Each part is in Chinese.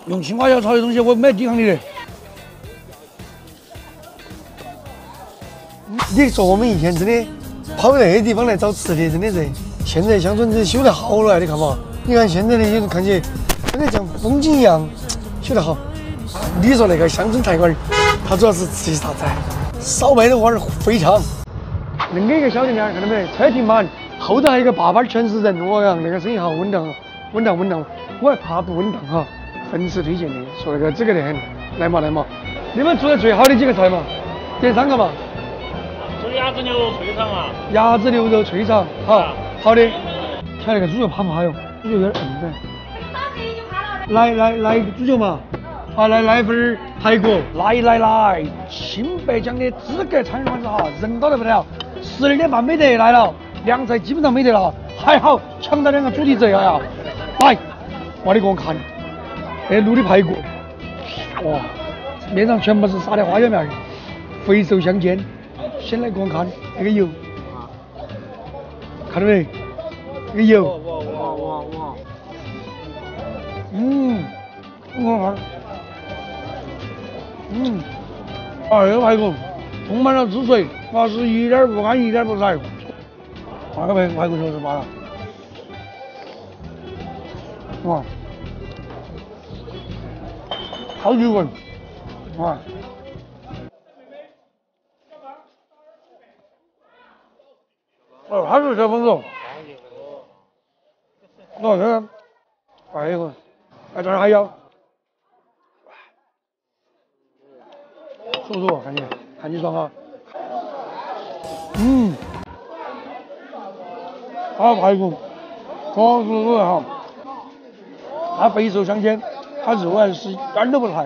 用青花椒炒的东西我没抵抗力的。 你说我们以前真的跑那些地方来找吃的，真的是现在乡村子修得好了，你看嘛，你看现在的有人看起真的像风景一样，修得好。你说那个乡村菜馆，它主要是吃啥子？烧麦的味儿非常。恁个一个小店面看到没？车停满，后头还有一个坝坝全是人，我讲那个生意好稳当，稳当稳当。我还怕不稳当哈，粉丝推荐的，说那个这个得很，来嘛来嘛。你们做的最好的几个菜嘛？点3个嘛。 做鸭子牛肉脆肠啊。 鸭子牛肉脆肠，好，好的。瞧那个猪肉怕不怕哟？猪肉有点硬的。来猪肉嘛。好，来份排骨。来，清白江的资格餐馆子哈，人多得不得，12点半没得来了，凉菜基本上没得了，还好抢到2个主题折呀！来，我的给我看，那卤的排骨，哇，面上全部是撒的花椒面，肥瘦相间。先来给我看那个油，看到没？那个油，哇，我看。这个排骨充满了汁水，是一点不干，一点不柴。那个排骨就是罢了。哇，好油味，哇！哦，还是小粉肉。这个，排骨，这儿还有。叔叔，看你爽哈。好排骨，可是哈，它肥瘦相间，它肉还是一点都不柴。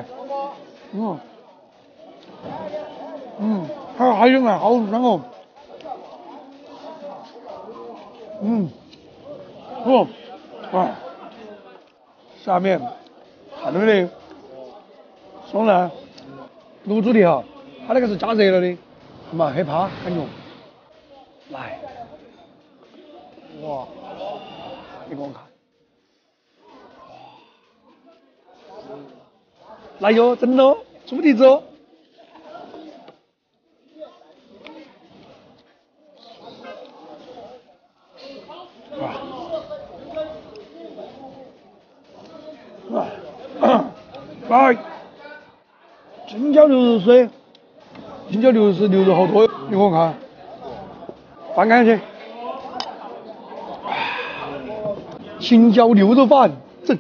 还有呢，好香哦。下面看到没得？松仁。卤煮的哈，它那个是加热了的，嘛害怕感觉。来，哇，你给我看，来哟，真的哦，猪蹄子哦。来，青椒牛肉水，青椒牛肉是牛肉好多，你给我看，翻开去。青椒牛肉饭，正。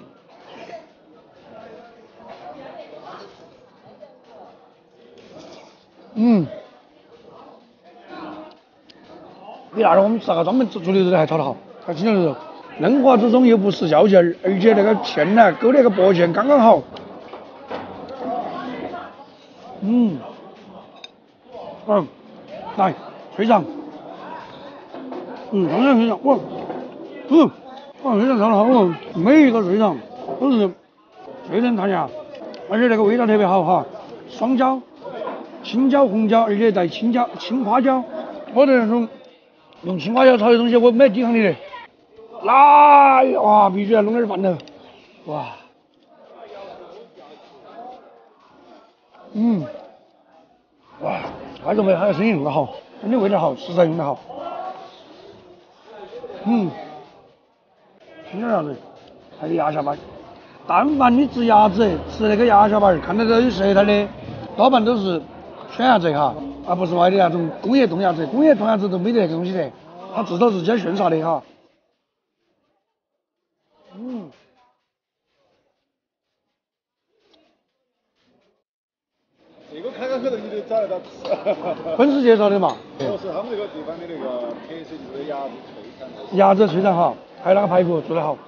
比那儿我们吃那个专门做牛肉的还炒得好，它青椒牛肉，嫩滑之中又不失嚼劲儿，而且那个芡呢勾那个薄芡刚刚好。来脆肠，当然脆肠，脆肠炒得好，每一个脆肠都是脆人弹牙，而且那个味道特别好哈，双椒、青椒、红椒，而且带青花椒，我的那种用青花椒炒的东西我没抵抗力的。来，哇，必须要弄点饭头，哇，哇，还有生意用得好，真的味道好，食材用得好。青椒鸭子，还有鸭下巴。但凡你吃鸭子，吃那个鸭下巴，看得到有舌苔的，多半都是鲜鸭子哈，而不是外的那种工业冻鸭子。工业冻鸭子都没得那个东西的，它至少是加炫杀的哈。 这个看看后头你就找得到吃。 粉丝介绍的嘛。 是他们这个地方的那个特色就是鸭子脆肠。 鸭子脆肠好，还有那个排骨做得好。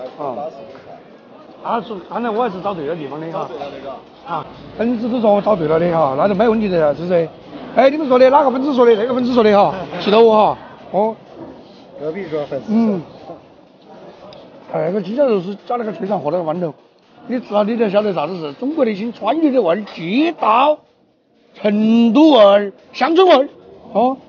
刚才我还是找对了地方的哈。粉丝都说我找对了的哈，那就没问题的，是不是？哎，你们说的哪个粉丝说的？那个粉丝说的哈，记得我哈。哦。 隔壁桌粉丝。 那个青椒肉丝加那个脆肠和那个豌豆，你吃了你才晓得啥子是中国的新川渝的味儿，地道成都味儿、乡村味儿。哦。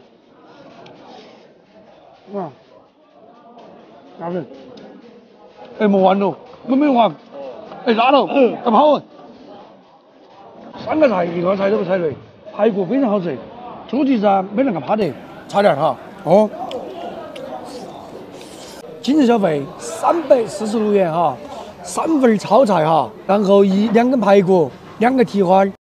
鸭子， 哎，没完了，没完。哎，辣了，干嘛哦？3个菜，1个菜都不踩雷，排骨非常好吃，猪蹄子啊没那个怕的，差点哈。哦，今日消费346元哈，3份炒菜哈，然后2根排骨，2个蹄花。